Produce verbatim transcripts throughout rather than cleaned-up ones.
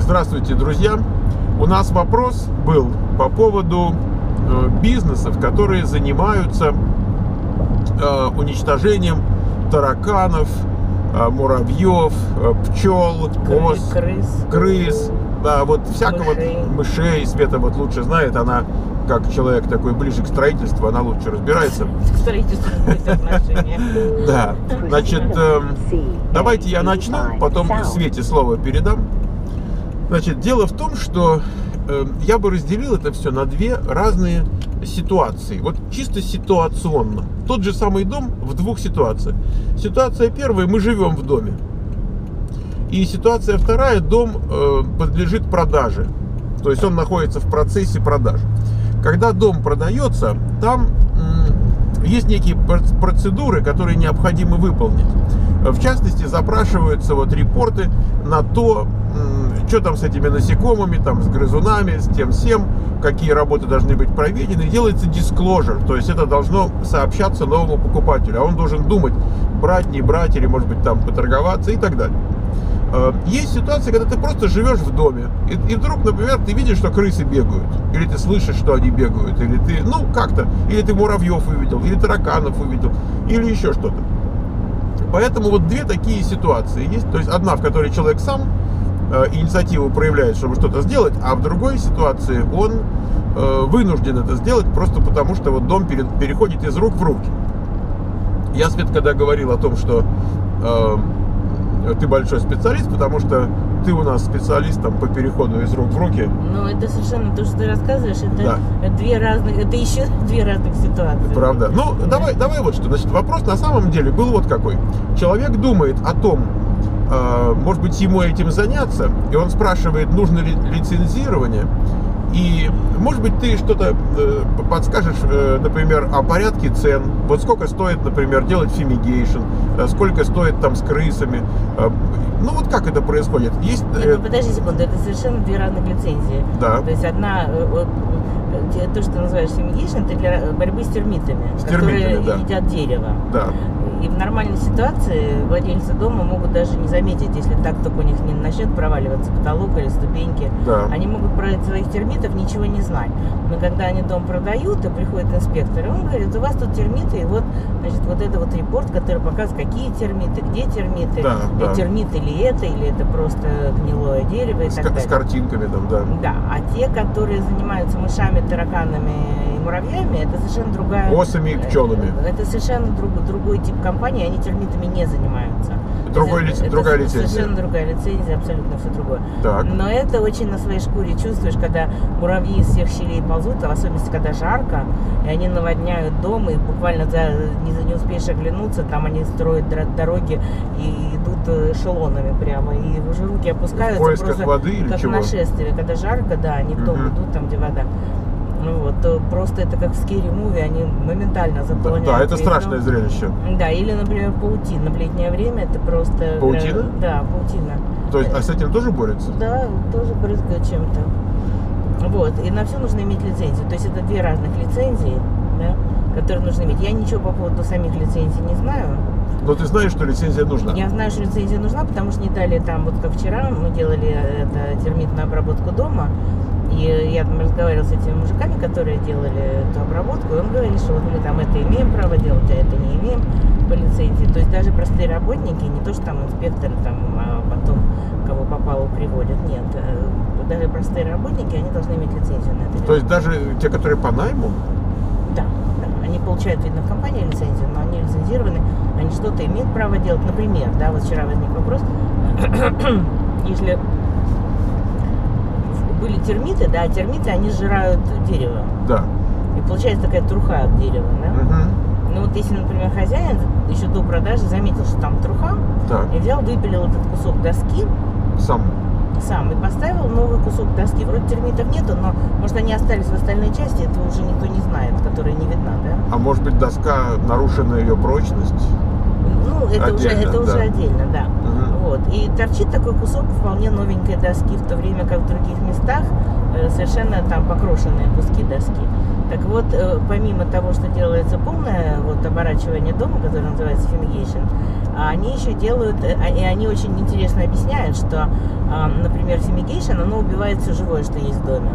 Здравствуйте, друзья! У нас вопрос был по поводу э, бизнесов, которые занимаются э, уничтожением тараканов, э, муравьев, э, пчел, ос, крыс, крыс, да, вот всякого мышей. мышей. Света вот лучше знает, она как человек такой ближе к строительству, она лучше разбирается. К строительству какое-то отношение. Да, значит, э, давайте я начну, потом Свете слово передам. Значит, дело в том, что э, я бы разделил это все на две разные ситуации. Вот чисто ситуационно. Тот же самый дом в двух ситуациях. Ситуация первая, мы живем в доме. И ситуация вторая, дом э, подлежит продаже. То есть он находится в процессе продажи. Когда дом продается, там э, есть некие процедуры, которые необходимо выполнить. В частности, запрашиваются вот репорты на то, что там с этими насекомыми, там, с грызунами, с тем всем, какие работы должны быть проведены. Делается disclosure, то есть это должно сообщаться новому покупателю, а он должен думать, брать, не брать, или, может быть, там поторговаться и так далее. Есть ситуация, когда ты просто живешь в доме, и, и вдруг, например, ты видишь, что крысы бегают, или ты слышишь, что они бегают, или ты, ну, как-то, или ты муравьев увидел, или тараканов увидел, или еще что-то. Поэтому вот две такие ситуации есть. То есть одна, в которой человек сам э, инициативу проявляет, чтобы что-то сделать, а в другой ситуации он э, вынужден это сделать просто потому, что вот дом перед, переходит из рук в руки. Я, Свет, когда говорил о том, что э, ты большой специалист, потому что ты у нас специалист там, по переходу из рук в руки. Ну, это совершенно то, что ты рассказываешь, это да. две разных, это еще две разных ситуации. Правда. Ну, да. давай, давай вот что. Значит, вопрос на самом деле был вот какой. Человек думает о том, э, может быть, ему этим заняться, и он спрашивает, нужно ли лицензирование. И, может быть, ты что-то э, подскажешь, э, например, о порядке цен. Вот сколько стоит, например, делать фумигейшн, э, сколько стоит там с крысами. Э, ну, вот как это происходит? Есть, э... Нет, ну, подожди секунду, это совершенно две разных лицензии. Да. То есть одна, э, э, то, что ты называешь фумигейшн, это для борьбы с термитами, с которые термитами, да. едят дерево. Да. И в нормальной ситуации владельцы дома могут даже не заметить, если так только у них не начнет проваливаться потолок или ступеньки. Да. Они могут про своих термитов ничего не знать. Но когда они дом продают, и приходит инспектор, и он говорит, у вас тут термиты, и вот, значит, вот это вот репорт, который показывает, какие термиты, где термиты, да, да. термит или это, или это просто гнилое дерево и с, так далее. С картинками там, да. Да, а те, которые занимаются мышами, тараканами и муравьями, это совершенно другая... Осами и пчелами. Это совершенно друг, другой тип компании, они термитами не занимаются. Другой, это, лиц, это другая лицензия. Совершенно другая лицензия, абсолютно все другое. Так. Но это очень на своей шкуре чувствуешь, когда муравьи из всех щелей ползут, а в особенности, когда жарко, и они наводняют дом, и буквально за, не, не успеешь оглянуться, там они строят дороги и идут эшелонами прямо, и уже руки опускаются. В поисках просто воды или как чего? нашествие. Когда жарко, да, они в дом Угу. идут, там, где вода. Ну вот, то просто это как в scary movie, они моментально заполняют. Да, да, это страшное зрелище. Да, или, например, паутина. В летнее время это просто... Паутина? Да, паутина. То есть, а с этим тоже борются? Да, тоже брызгают чем-то. Вот, и на все нужно иметь лицензию. То есть это две разных лицензии, да, которые нужно иметь. Я ничего по поводу самих лицензий не знаю. Но ты знаешь, что лицензия нужна? Я знаю, что лицензия нужна, потому что не дали там, вот как вчера, мы делали это, термитную обработку дома. И я там разговаривала с этими мужиками, которые делали эту обработку, и он говорит, что вот мы там это имеем право делать, а это не имеем по лицензии. То есть даже простые работники, не то, что там инспекторы, там, а потом кого попало приводят, нет. Даже простые работники, они должны иметь лицензию на это. То есть даже те, которые по найму? Да, да. Они получают, видно, в компании лицензию, но они лицензированы, они что-то имеют право делать. Например, да, вот вчера возник вопрос, если... были термиты, да, термиты, они сжирают дерево. Да. И получается такая труха от дерева, да? Угу. Ну вот если, например, хозяин еще до продажи заметил, что там труха, так. и взял, выпилил этот кусок доски сам. сам и поставил новый кусок доски. Вроде термитов нету, но может они остались в остальной части, этого уже никто не знает, которая не видна, да? А может быть доска, нарушена ее прочность? Ну, это, отдельно, уже, это да. уже отдельно, да. Угу. Вот. И торчит такой кусок вполне новенькой доски, в то время как в других местах э, совершенно там покрошенные куски доски. Так вот, помимо того, что делается полное вот, оборачивание дома, которое называется fumigation, они еще делают, и они очень интересно объясняют, что, например, fumigation, оно убивает все живое, что есть в доме.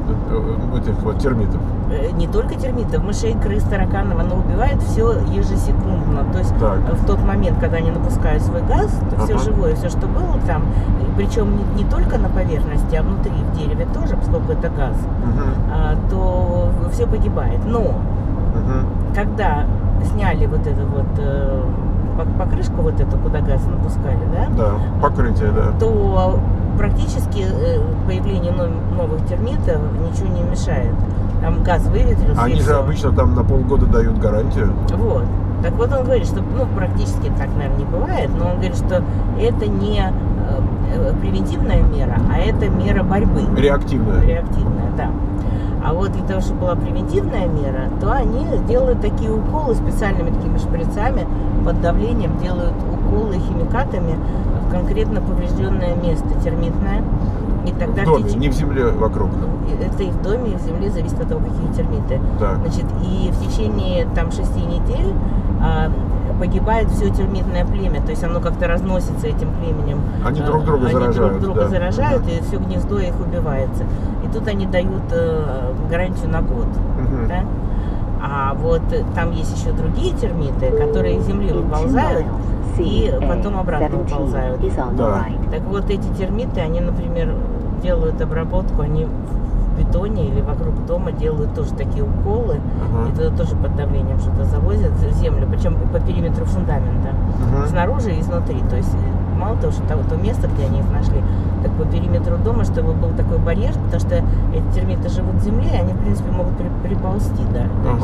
Этих вот термитов. Не только термитов, мышей, крыс, тараканов, оно убивает все ежесекундно. То есть так. в тот момент, когда они напускают свой газ, то ага. все живое, все, что было там, причем не, не только на поверхности, а внутри, в дереве тоже, поскольку это газ, угу. а, то все погибает. Но угу. когда сняли вот эту вот э, покрышку, вот эту, куда газ напускали, да? Да, покрытие, да. То практически появлению новых термитов ничего не мешает. Там газ выветрился. Они же обычно там на полгода дают гарантию. Вот. Так вот он говорит, что, ну, практически так, наверное, не бывает, но он говорит, что это не э, превентивная мера, а это мера борьбы. Реактивная. Реактивная, да. А вот для того, чтобы была превентивная мера, то они делают такие уколы специальными такими шприцами, под давлением делают уколы химикатами в конкретно поврежденное место термитное. И тогда в доме, в теч... не в земле вокруг. Это и в доме, и в земле, зависит от того, какие термиты. Так. Значит, и в течение там шести недель а, погибает все термитное племя, то есть оно как-то разносится этим племенем. Они друг друга они заражают. друг друга да. заражают, uh-huh. и все гнездо их убивается. И тут они дают э, гарантию на год. Uh-huh. Да? А вот там есть еще другие термиты, которые из земли выползают и потом обратно выползают. Да. Так вот эти термиты, они, например, делают обработку, они в бетоне или вокруг дома делают тоже такие уколы, uh-huh. и туда тоже под давлением что-то завозят в землю, причем по периметру фундамента, uh-huh. снаружи и изнутри. То есть мало того, что то, то место, где они их нашли, так по периметру дома, чтобы был такой барьер, потому что эти термиты живут в земле, они, в принципе, могут при, приползти, да, дальше.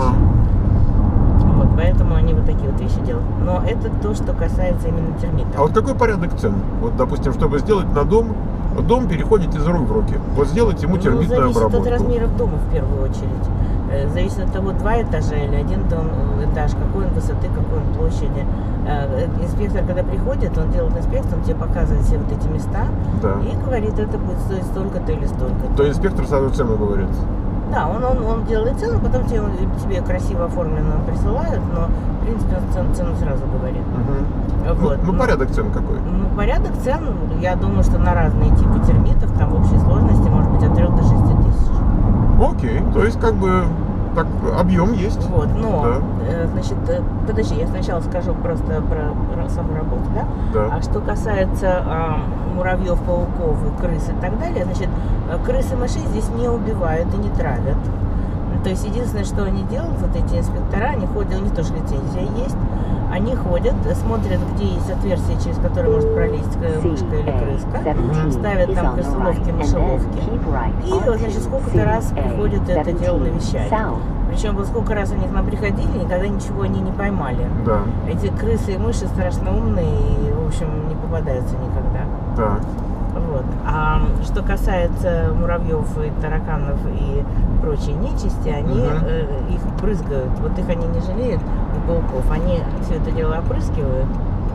Uh-huh. Вот, поэтому они вот такие вот вещи делают. Но это то, что касается именно термитов. А вот какой порядок цен? Вот, допустим, чтобы сделать на дом, дом переходит из рук в руки. Вот сделать ему термитную ну, зависит обработку. Зависит от размеров дома в первую очередь. Зависит от того, два этажа или один дом, этаж, какой он высоты, какой он площади. Инспектор, когда приходит, он делает инспекцию, он тебе показывает все вот эти места, да. и говорит, это будет стоить столько-то или столько-то. То инспектор сразу цену говорит? Да, он, он, он делает цену, потом тебе, тебе красиво оформленно присылают, но, в принципе, он цену, цену сразу говорит. Угу. Вот. Ну, ну, порядок цен какой? Ну, порядок цен, я думаю, что на разные типы термитов, там в общей сложности может быть от трёх до шести тысяч. Окей, то есть как бы так объем есть. Вот, но, да. значит, подожди, я сначала скажу просто про, про саму работу, да? Да. А что касается а, муравьев, пауков, крыс и так далее, значит, крыс и мышей здесь не убивают и не травят. То есть единственное, что они делают, вот эти инспектора, они ходят, у них тоже лицензия есть, они ходят, смотрят, где есть отверстие, через которое может пролезть мышка или крыска, mm-hmm. ставят там крысоловки, мышеловки, и, значит, сколько-то раз приходят это дело навещать. Причем вот сколько раз они к нам приходили, никогда ничего они не поймали. Да. Эти крысы и мыши страшно умные и, в общем, не попадаются никогда. Да. Вот. А что касается муравьев и тараканов и прочей нечисти, они угу. э, их брызгают. Вот их они не жалеют, и пауков. Они все это дело опрыскивают.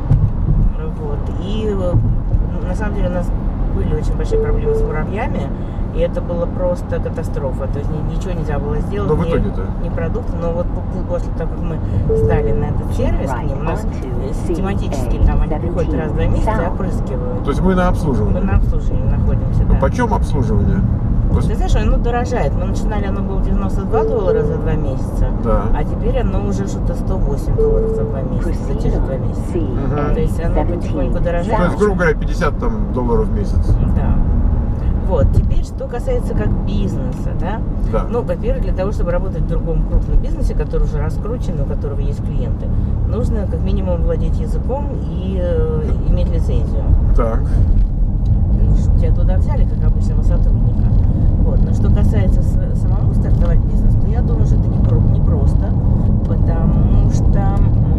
Вот. И на самом деле у нас были очень большие проблемы с муравьями. И это было просто катастрофа. То есть ничего нельзя было сделать. Но в итоге-то? Ни продукты. Но вот после того, как мы сдали на этот сервис к ним, у нас систематически там они приходят раз в два месяца и опрыскивают. То есть мы на обслуживании? Мы на обслуживании находимся, да. Да. Почем обслуживание? Ты знаешь, оно дорожает. Мы начинали, оно было девяносто два доллара за два месяца. Да. А теперь оно уже что-то сто восемь долларов за два месяца, за те же два месяца. Угу. То есть оно потихоньку дорожает. То есть, грубо говоря, пятьдесят там, долларов в месяц. Да. Вот, теперь, что касается как бизнеса, да? Да. Ну, во-первых, для того, чтобы работать в другом крупном бизнесе, который уже раскручен, у которого есть клиенты, нужно как минимум владеть языком и э, иметь лицензию. Так. Тебя туда взяли, как обычного сотрудника. Вот. Но что касается с, самому стартовать бизнес, то я думаю, что это не, про, не просто, потому что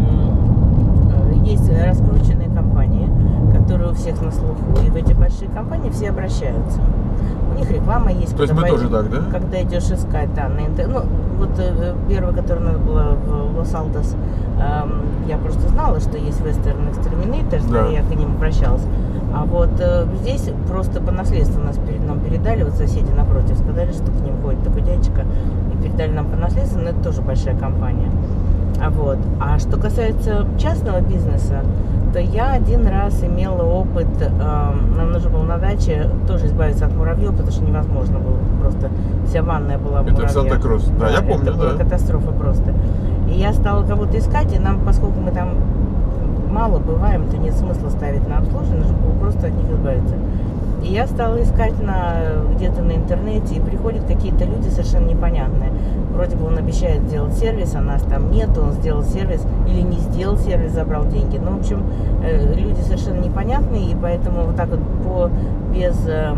э, есть раскрученные компании, которые у всех на слуху, и в эти большие компании все обращаются. У них реклама есть. То есть мы тоже так, да? Когда идешь искать, да, на интернет. Ну, вот э, первое, которое надо было в Лос-Алдос, э, я просто знала, что есть Western Exterminator, да. Я к ним обращалась. А вот э, здесь просто по наследству нас перед, нам передали, вот соседи напротив сказали, что к ним ходит такой дядечка, и передали нам по наследству, но это тоже большая компания. А, вот. А что касается частного бизнеса, то я один раз имела опыт, э, нам нужно было на даче тоже избавиться от муравьев, потому что невозможно было, просто вся ванная была в Это муравьях. в Санта-Крус, да, да, я помню, это да. была катастрофа просто. И я стала кого-то искать, и нам, поскольку мы там мало бываем, то нет смысла ставить на обслуживание, нужно было просто от них избавиться. И я стала искать на, где-то на интернете, и приходят какие-то люди совершенно непонятные. Вроде бы он обещает сделать сервис, а нас там нет, он сделал сервис или не сделал сервис, забрал деньги. Ну, в общем, э, люди совершенно непонятные, и поэтому вот так вот по, без э,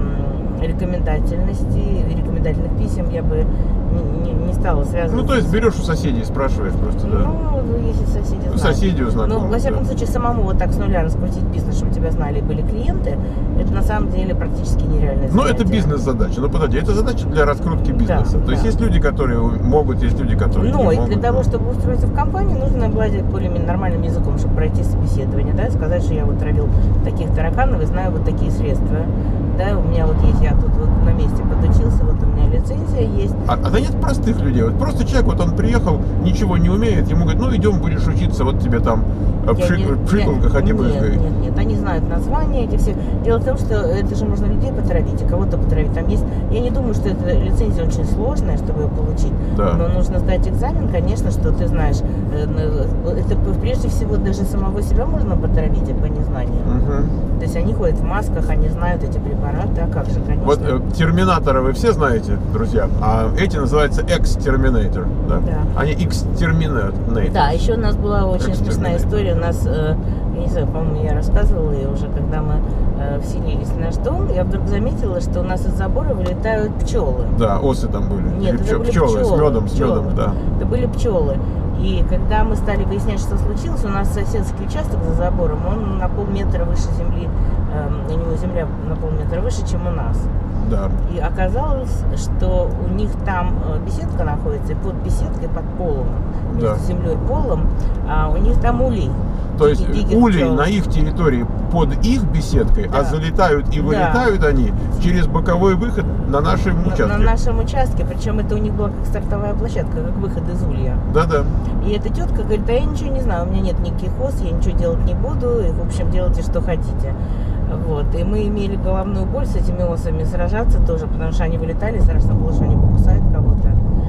рекомендательности, рекомендательных писем я бы не, не, не стала связываться. Ну, то есть берешь у соседей, спрашиваешь просто, да? Ну, если соседи знают. Соседи узнакомы. Ну, во всяком да. случае, самому вот так с нуля раскрутить бизнес, чтобы тебя знали и были клиенты, это на самом деле практически нереально. Ну, это бизнес-задача. Ну, подожди, это задача для раскрутки бизнеса. Да, То есть да. есть люди, которые могут, есть люди, которые Но не и могут. для того, да. чтобы устроиться в компанию, нужно обладать более-менее нормальным языком, чтобы пройти собеседование, да, сказать, что я вот травил таких тараканов и знаю вот такие средства. Да, у меня вот есть, я тут вот на месте подучился, вот у меня лицензия есть. А, а да нет простых людей. Вот просто человек, вот он приехал, ничего не умеет, ему говорят, ну идем, будешь учиться, вот тебе там Я пшик, не- пшикалка, нет, ходи нет, брызгай. нет, нет, они знают названия эти все. Дело в том, что это же можно людей потравить, и кого-то потравить. Там есть, я не думаю, что эта лицензия очень сложная, чтобы ее получить. Да. Но нужно сдать экзамен, конечно, что ты знаешь. э, на- Это прежде всего даже самого себя можно потравить по незнанию. Мгм. То есть они ходят в масках, они знают эти препараты, а как же, конечно. Вот э, терминатора вы все знаете, друзья, а эти называются экс-терминатор, да? Да. Они экс-терминатор. Да, еще у нас была очень смешная Экстерминатор. история. У нас, э, я не знаю, по-моему, я рассказывала ее уже, когда мы э, вселились в наш дом, я вдруг заметила, что у нас из забора вылетают пчелы. Да, осы там были. Нет, Или это пчё- были пчелы, с пчелы, медом, с пчелы. медом, да. Это были пчелы. И когда мы стали выяснять, что случилось, у нас соседский участок за забором, он на полметра выше земли, э, у него земля на полметра выше, чем у нас. Да. И оказалось, что у них там э, беседка находится, и под беседкой, под полом, между Да. землей и полом, а у них там улей. То есть Диких- диких улей пчел. на их территории под их беседкой, Да. а залетают и Да. вылетают они через боковой выход на нашем На, участке. на нашем участке, причем это у них была как стартовая площадка, как выход из улья. Да-да. И эта тетка говорит, а я ничего не знаю, у меня нет никаких ос, я ничего делать не буду, и, в общем, делайте, что хотите. Вот. И мы имели головную боль с этими осами сражаться тоже, потому что они вылетали, страшно было, что они покусают кого-то.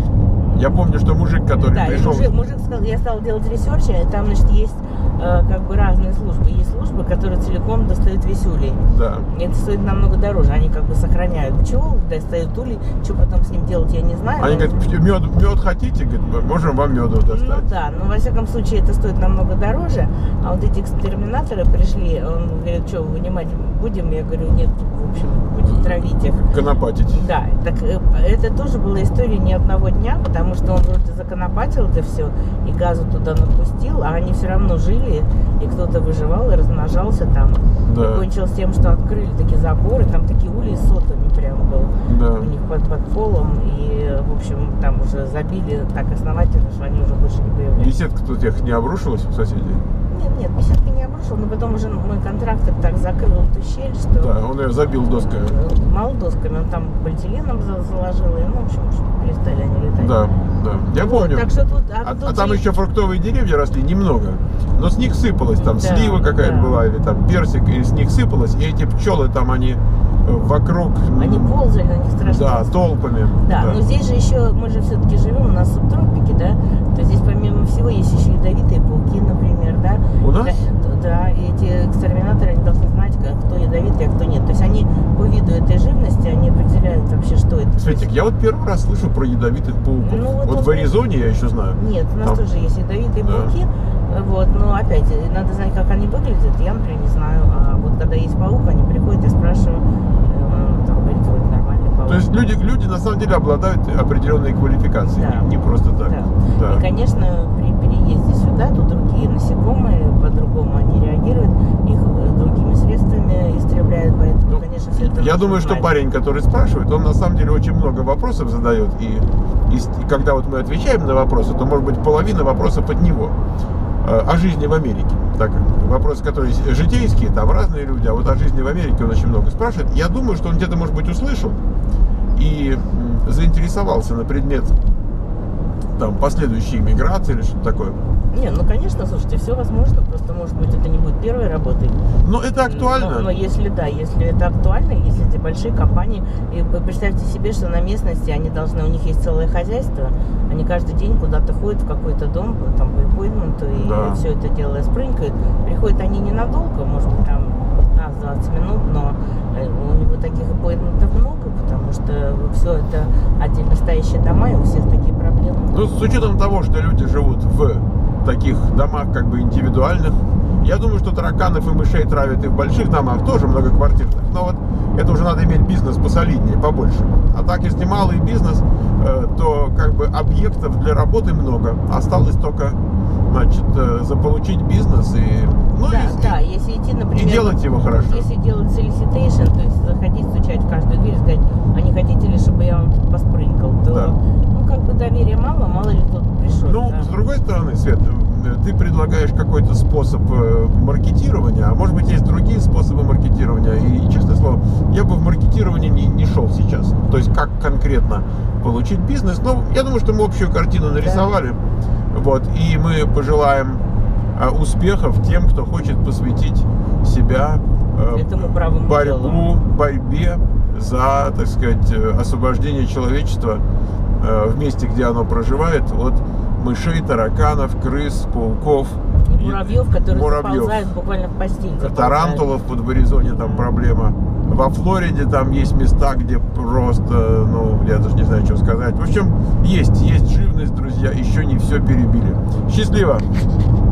Я помню, что мужик, который Да, и пришел... мужик, мужик сказал, я стала делать ресерч, и там, значит, есть э, как бы разные службы. Есть службы, которые целиком достают весь улей. Да. И это стоит намного дороже. Они как бы сохраняют пчел, достают улей. Что потом с ним делать, я не знаю. Они но- говорят, мед, мед хотите? Говорит, мы можем вам меду достать. Ну да, но во всяком случае это стоит намного дороже. А вот эти экстерминаторы пришли, он говорит, что, вынимать будем? Я говорю, нет, в общем, будем травить их. Конопатить. Да, так э, это тоже была история не одного дня, потому что он вроде законопатил это все и газу туда напустил, а они все равно жили, и кто-то выживал и размножался там. Да. И кончилось тем, что открыли такие заборы, там такие улей с сотами прям был Да. у них под, под полом, и, в общем, там уже забили так основательно, что они уже больше не появлялись. Беседка тут их не обрушилась у соседей? Нет, нет, беседка не обрушил, но потом уже мой контрактор так закрыл эту щель, что... Да, он ее забил досками. Мало досками, он там полиэтиленом за- заложил, и, ну, в общем, перестали они летать. Да, да. Я Вот, помню. так что тут, А, тут а там есть- еще фруктовые деревья росли немного. Но с них сыпалось, там Да, слива какая-то да. была, или там персик, и с них сыпалось. И эти пчелы там, они э, вокруг... Они м, ползали, на них страшно. Да, толпами. Да, но здесь же еще, мы же все-таки живем, у нас субтропики, да, то здесь помимо всего есть еще ядовитые пауки, например, да. У нас? Да, да, и эти экстерминаторы, они должны знать, как- кто ядовитый, а кто нет. То есть они по виду этой живности, они определяют вообще, что это. Светик, я вот первый раз слышу про ядовитых пауков. Ну, вот вот он- в Аризоне я еще знаю. Нет, у нас Там- тоже есть ядовитые Да. пауки, вот, но опять, надо знать, как они выглядят, я, например, не знаю. А вот когда есть паук, они приходят, я спрашиваю, э, он там говорит, вот нормальный паук. То есть люди, люди на самом деле обладают определенной квалификацией, Да. не, не просто так. Да. Да. И, конечно, при переезде сюда, тут другие насекомые, по-другому они реагируют, их э, другими средствами истребляют, поэтому, Ну, конечно, все это Я нужно думаю, что знать. парень, который спрашивает, он на самом деле очень много вопросов задает. И, и с- и когда вот мы отвечаем на вопросы, то может быть половина вопросов от него э, о жизни в Америке. так, вопросы, которые житейские, там разные люди, а вот о жизни в Америке он очень много спрашивает. Я думаю, что он где-то, может быть, услышал и заинтересовался на предмет там последующей миграции или что-то такое. Не, ну конечно, слушайте, все возможно, просто может быть это не будет первой работой. Но это актуально. Но, но если да, если это актуально, если эти большие компании, и вы представьте себе, что на местности они должны, у них есть целое хозяйство, они каждый день куда-то ходят в какой-то дом, там по аппоинтменту, и да. все это дело спрынкают. Приходят они ненадолго, может быть там пятнадцать-двадцать минут, но у него таких аппоинтментов много, потому что все это отдельно стоящие дома, и у всех такие проблемы. Ну, с учетом того, что люди живут в таких домах как бы индивидуальных, я думаю, что тараканов и мышей травят и в больших домах, тоже многоквартирных. Но вот это уже надо иметь бизнес посолиднее, побольше. А так, если малый бизнес, то как бы объектов для работы много. Осталось только, значит, заполучить бизнес и, ну, да, и, да, если идти, например, и делать его хорошо. Если делать solicitation, то есть заходить, стучать в каждую дверь, сказать, а не хотите ли, чтобы я вам тут поспрынкал, то, да. ну, как бы доверия мало, мало ли кто пришел. Ну, да. С другой стороны, Свет, ты предлагаешь какой-то способ маркетирования, а может быть есть другие способы маркетирования, и, честное слово, я бы в маркетирование не, не шел сейчас. То есть, как конкретно получить бизнес, но я думаю, что мы общую картину нарисовали, да. вот, и мы пожелаем успехов тем, кто хочет посвятить себя этому правому борьбу, делу. борьбе за, так сказать, освобождение человечества в месте, где оно проживает, от мышей, тараканов, крыс, пауков. И муравьев, которые муравьев. заползают буквально в постель. Тарантулов под Аризоне там проблема. Во Флориде там есть места, где просто, ну, я даже не знаю, что сказать. В общем, есть, есть живность, друзья, еще не все перебили. Счастливо!